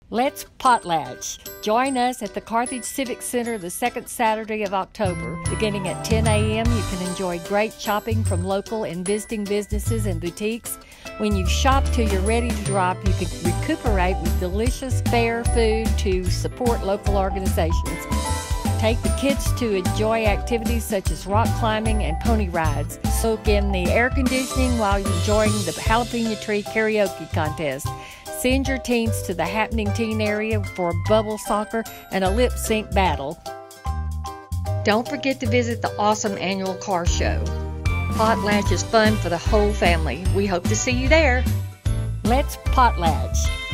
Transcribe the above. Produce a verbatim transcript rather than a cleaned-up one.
Let's potlatch. Join us at the Carthage Civic Center the second Saturday of October. Beginning at ten a m, you can enjoy great shopping from local and visiting businesses and boutiques. When you shop till you're ready to drop, you can recuperate with delicious, fair food to support local organizations. Take the kids to enjoy activities such as rock climbing and pony rides. Soak in the air conditioning while enjoying the jalapeno tree karaoke contest. Send your teens to the happening teen area for bubble soccer and a lip sync battle. Don't forget to visit the awesome annual car show. Potlatch is fun for the whole family. We hope to see you there. Let's potlatch.